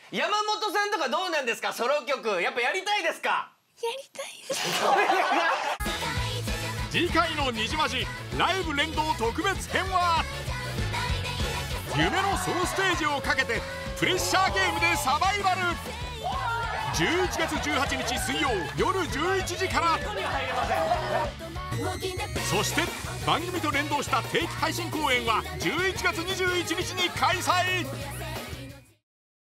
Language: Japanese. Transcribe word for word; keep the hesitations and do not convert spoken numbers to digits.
山本さんとかどうなんですか？ソロ曲やっぱやりたいですか？ やりたいです。 次回のにじまじライブ連動特別編は夢のソロステージをかけてプレッシャーゲームでサバイバル。じゅういちがつじゅうはちにち水曜夜じゅういちじから。そして番組と連動した定期配信公演はじゅういちがつにじゅういちにちに開催。